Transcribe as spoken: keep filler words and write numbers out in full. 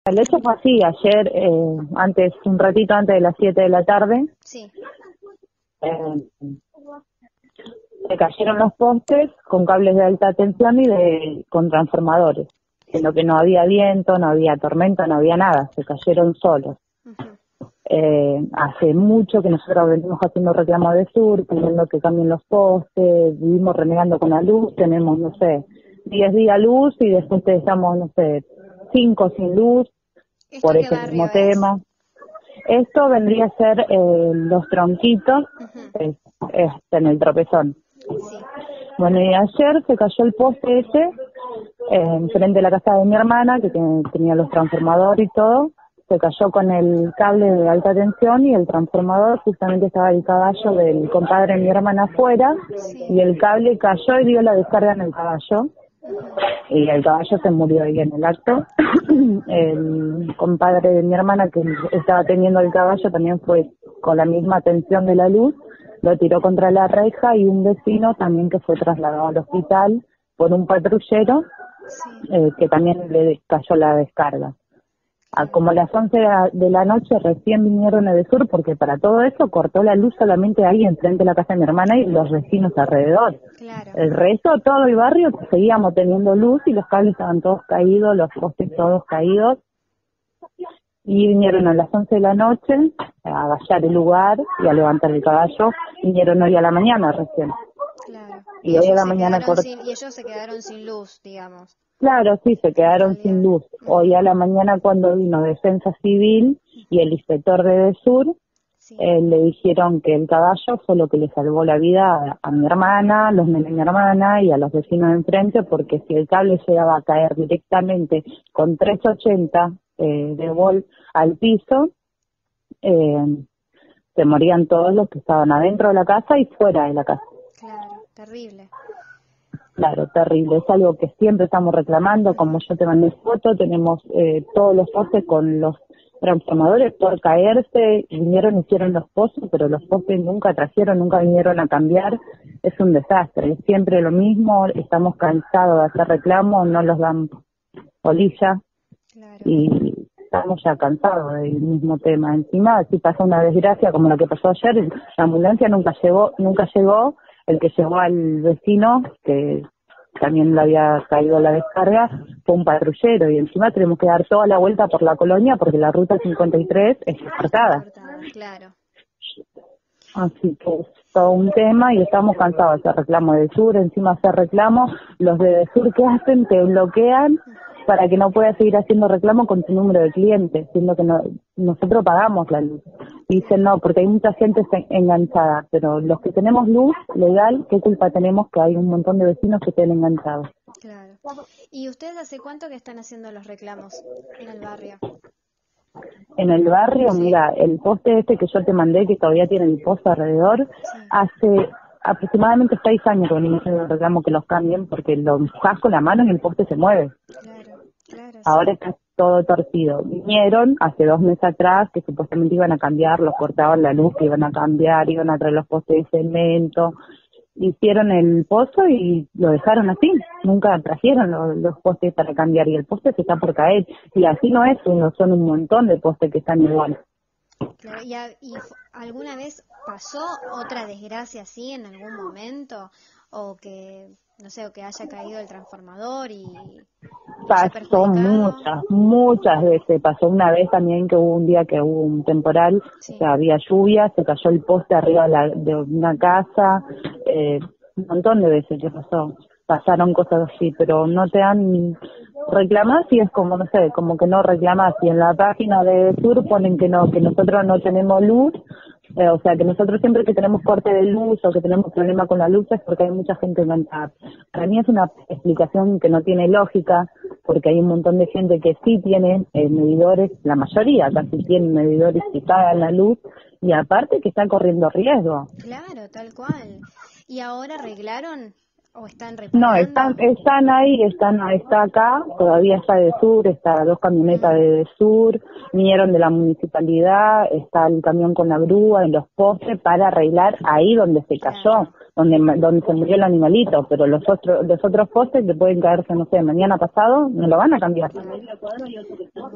El hecho fue así, ayer, eh, antes, un ratito antes de las siete de la tarde, Sí. eh, se cayeron los postes con cables de alta tensión y de con transformadores, en lo que no había viento, no había tormenta, no había nada, se cayeron solos. Ujú. Eh, hace mucho que nosotros venimos haciendo reclamos de Sur, pidiendo que cambien los postes, vivimos renegando con la luz, tenemos, no sé, diez días luz y después te estamos, no sé, cinco sin luz ¿Esto por qué ese barrio mismo es? tema. Esto vendría a ser eh, Los Tronquitos, Ujú. es, es en el Tropezón. Sí. Bueno, y ayer se cayó el poste ese, eh, enfrente de la casa de mi hermana, que ten- tenía los transformadores y todo, se cayó con el cable de alta tensión y el transformador, justamente estaba el caballo del compadre de mi hermana afuera, Sí. y el cable cayó y dio la descarga en el caballo, Ujú. y el caballo se murió ahí en el acto. Claro. El compadre de mi hermana que estaba teniendo el caballo también fue con la misma tensión de la luz, lo tiró contra la reja, y un vecino también que fue trasladado al hospital por un patrullero Sí. eh, que también le cayó la descarga. A Claro. como las once de la, de la noche recién vinieron de Sur, porque para todo eso cortó la luz solamente ahí enfrente de la casa de mi hermana y los vecinos alrededor. Claro. El resto, todo el barrio, seguíamos teniendo luz y los cables estaban todos caídos, los postes todos caídos. Y vinieron a las once de la noche a vallar el lugar y a levantar el caballo. Vinieron hoy a la mañana recién. Claro. Y Y hoy a ellos la se mañana quedaron cortó. sin, y ellos se quedaron sin luz, digamos, Claro, sí, se en quedaron sin realidad. luz. Hoy Ujú. a la mañana, cuando vino Defensa Civil y el inspector de DESUR, Sí. eh, le dijeron que el caballo fue lo que le salvó la vida a, a mi hermana, a los nenes de mi hermana y a los vecinos de enfrente, porque si el cable llegaba a caer directamente con trescientos ochenta eh, de volt al piso, eh, se morían todos los que estaban adentro de la casa y fuera de la casa. Claro. Terrible. Claro, terrible. Es algo que siempre estamos reclamando. Como Ujú. yo te mandé foto, tenemos eh, todos los postes con los transformadores por caerse. Vinieron, hicieron los pozos, pero los postes nunca trajeron, nunca vinieron a cambiar. Es un desastre. Es siempre lo mismo. Estamos cansados de hacer reclamos, no los dan polilla Claro. y estamos ya cansados del mismo tema. Encima, si pasa una desgracia como la que pasó ayer, la ambulancia nunca llegó, nunca llegó. El que llevó al vecino, que también le había caído la descarga, fue un patrullero, y encima tenemos que dar toda la vuelta por la colonia porque la ruta cincuenta y tres es Está cortada. cortada, claro. Así que es todo un tema y estamos cansados de hacer reclamo de Sur, encima hacer reclamo, los de Sur, ¿qué hacen? Te bloquean para que no puedas seguir haciendo reclamo con tu número de clientes, siendo que no, nosotros pagamos la luz. Y dicen Claro. no, porque hay mucha gente se- enganchada, pero los que tenemos luz legal, ¿qué culpa tenemos que hay un montón de vecinos que estén enganchados? Claro. ¿Y ustedes hace cuánto que están haciendo los reclamos en el barrio? En el barrio, Sí. mira, el poste este que yo te mandé, que todavía tiene el poste alrededor, Sí. hace aproximadamente seis años que venimos haciendo el reclamo que los cambien, porque lo empujás con la mano y el poste se mueve. Claro. Claro, Ahora sí. está todo torcido. Vinieron hace dos meses atrás que supuestamente iban a cambiar, los cortaban la luz, que iban a cambiar, iban a traer los postes de cemento. Hicieron el pozo y lo dejaron así. Nunca trajeron los, los postes para cambiar y el poste se está por caer. Y así no es uno, son un montón de postes que están igual. Claro. ¿Y, a- y fu- alguna vez pasó otra desgracia así en algún momento? O que, no sé, o que haya caído el transformador y, y haya Pasó perjudicado. muchas, muchas veces. Pasó una vez también que hubo un día que hubo un temporal, o Sí. sea, había lluvia, se cayó el poste arriba de, la- de una casa, eh, un montón de veces que pasó. Pasaron cosas así, pero no te dan reclamar si es como, no sé, como que no reclamas. Si en la página de Sur ponen que no, que nosotros no tenemos luz, eh, o sea, que nosotros siempre que tenemos corte de luz o que tenemos problema con la luz es porque hay mucha gente enganchada. Para mí es una explicación que no tiene lógica, porque hay un montón de gente que sí tiene eh, medidores, la mayoría casi tienen medidores que pagan la luz, y aparte que están corriendo riesgo. Claro, tal cual. ¿Y ahora arreglaron o están No, están reparando? están ahí, están está acá, todavía está de Sur, está dos camionetas Mm. de, de Sur, vinieron de la municipalidad, está el camión con la grúa en los postes para arreglar ahí donde se cayó, Claro. donde donde se murió el animalito, pero los otros los otros postes que pueden caerse, no sé, mañana pasado, no lo van a cambiar. Claro.